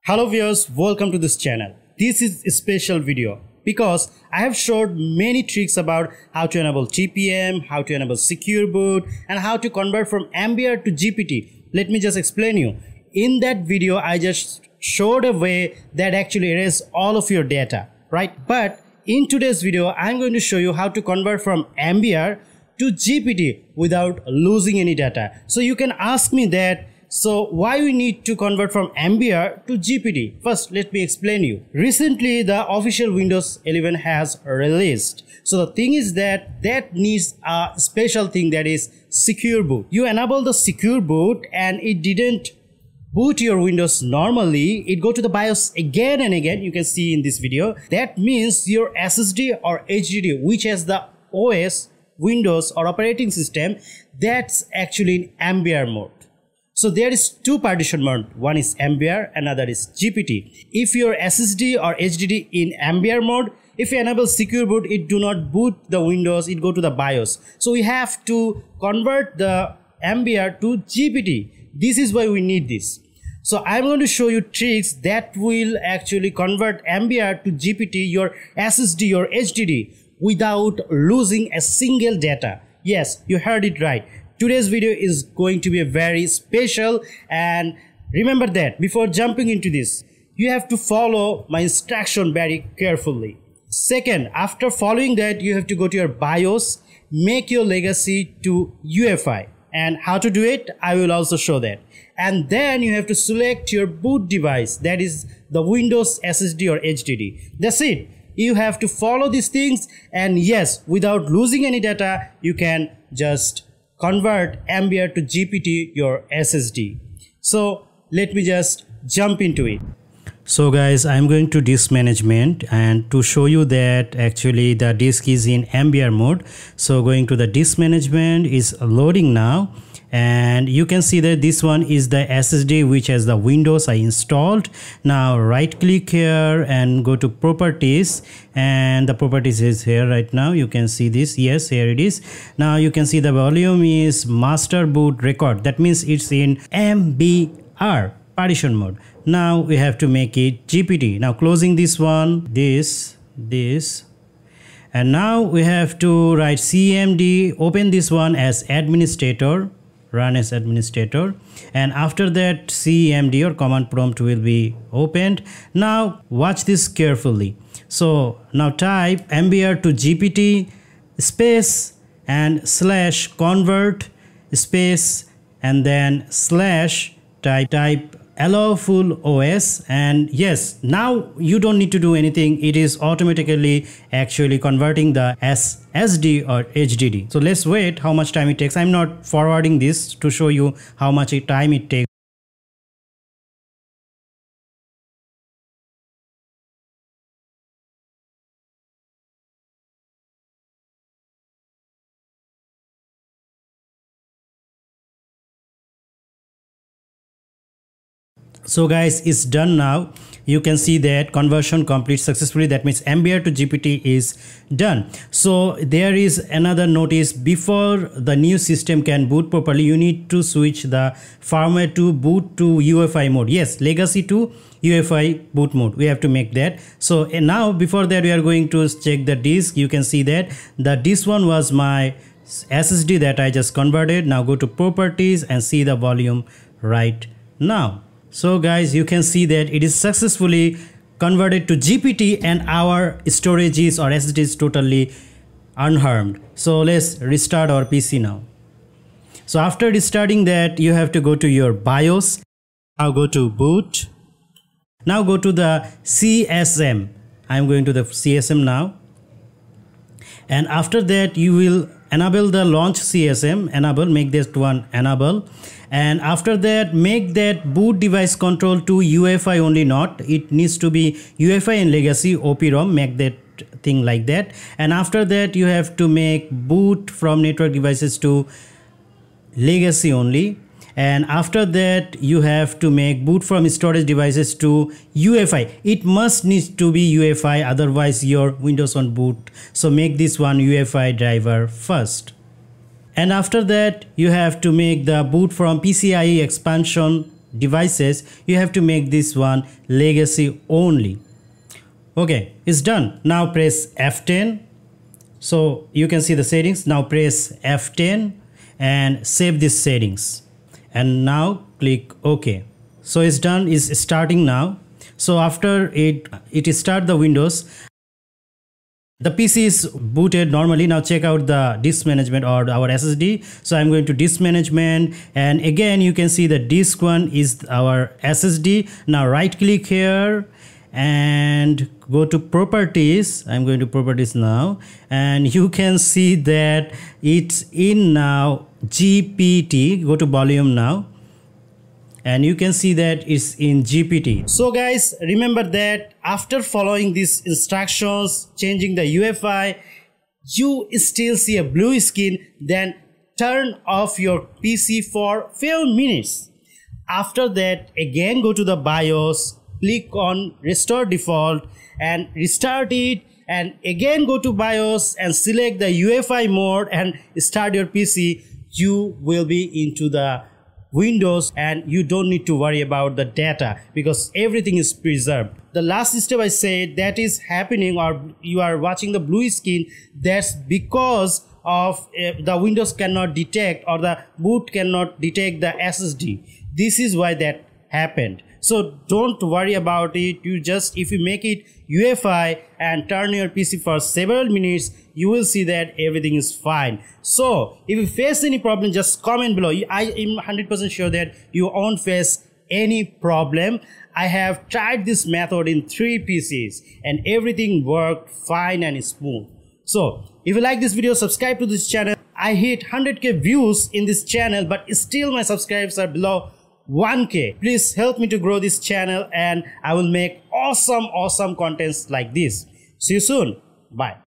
Hello viewers, welcome to this channel. This is a special video because I have showed many tricks about how to enable TPM, how to enable secure boot, and how to convert from MBR to GPT. Let me just explain you. In that video, I just showed a way that actually erases all of your data, right? But in today's video, I'm going to show you how to convert from MBR to GPT without losing any data. So you can ask me that, so why we need to convert from MBR to GPT? First, let me explain you. Recently, the official Windows 11 has released. So the thing is that needs a special thing, that is secure boot. You enable the secure boot and it didn't boot your Windows normally. It go to the BIOS again and again. You can see in this video. That means your SSD or HDD, which has the OS, Windows or operating system, that's actually in MBR mode. So there is two partition mode. One is MBR, another is GPT. If your SSD or HDD in MBR mode, if you enable secure boot, it do not boot the Windows, it go to the BIOS. So we have to convert the MBR to GPT. This is why we need this. So I'm going to show you tricks that will actually convert MBR to GPT, your SSD or HDD, without losing a single data. Yes, you heard it right. Today's video is going to be a very special, and remember that before jumping into this, you have to follow my instruction very carefully. Second, after following that, you have to go to your BIOS, make your legacy to UEFI, and how to do it, I will also show that. And then you have to select your boot device, that is the Windows SSD or HDD. That's it. You have to follow these things, and yes, without losing any data, you can just convert MBR to GPT, your SSD. So let me just jump into it. So guys, I'm going to disk management and to show you that actually the disk is in MBR mode. So going to the disk management is loading now, and you can see that this one is the SSD which has the Windows I installed. Now right click here and go to properties, and the properties is here right now. You can see this. Yes, here it is. Now you can see the volume is master boot record. That means it's in MBR partition mode. Now we have to make it GPT. Now closing this one, this, and now we have to write CMD, open this one as administrator, run as administrator, and after that CMD or command prompt will be opened. Now watch this carefully. So now type MBR to GPT space and slash convert space and then slash type allow full OS, and yes, now you don't need to do anything. It is automatically actually converting the SSD or HDD. So let's wait how much time it takes. I'm not forwarding this to show you how much time it takes. So guys, it's done now. You can see that conversion complete successfully. That means MBR to GPT is done. So there is another notice: before the new system can boot properly, you need to switch the firmware to boot to UEFI mode. Yes, legacy to UEFI boot mode. We have to make that. So now before that, we are going to check the disk. You can see that this one was my SSD that I just converted. Now go to properties and see the volume right now. So guys, you can see that it is successfully converted to GPT and our storages or SSD is totally unharmed. So let's restart our PC now. So after restarting that, you have to go to your BIOS. Now go to boot. Now go to the CSM. I'm going to the CSM now. And after that, you will enable the launch CSM, enable, make this one enable. And after that, make that boot device control to UEFI only, not, it needs to be UEFI and legacy OP-ROM, make that thing like that. And after that, you have to make boot from network devices to legacy only. And after that, you have to make boot from storage devices to UEFI. It must need to be UEFI, otherwise your Windows won't boot. So make this one UEFI driver first. And after that, you have to make the boot from PCIe expansion devices, you have to make this one legacy only. Okay, it's done. Now press F10. So you can see the settings. Now press F10 and save these settings. And now click OK. So it's done. It's starting now. So after it start the Windows, the PC is booted normally. Now check out the disk management or our SSD. So I'm going to disk management, and again you can see the disk one is our SSD. Now right click here and go to properties. I'm going to properties now, and you can see that it's in now GPT. Go to volume now, and you can see that it's in GPT. So guys, remember that after following these instructions, changing the UEFI, you still see a blue screen, then turn off your PC for few minutes. After that, again go to the BIOS, click on restore default and restart it, and again go to BIOS and select the UEFI mode and start your PC. You will be into the Windows and you don't need to worry about the data because everything is preserved. The last step I said that is happening, or you are watching the blue screen, that's because of the Windows cannot detect, or the boot cannot detect the SSD. This is why that happened. So don't worry about it. You just, if you make it UEFI and turn your PC for several minutes, you will see that everything is fine. So if you face any problem, just comment below. I am 100% sure that you won't face any problem. I have tried this method in 3 PCs and everything worked fine and smooth. So if you like this video, subscribe to this channel. I hit 100k views in this channel, but still my subscribers are below 1k. Please help me to grow this channel and I will make awesome contents like this. See you soon. Bye.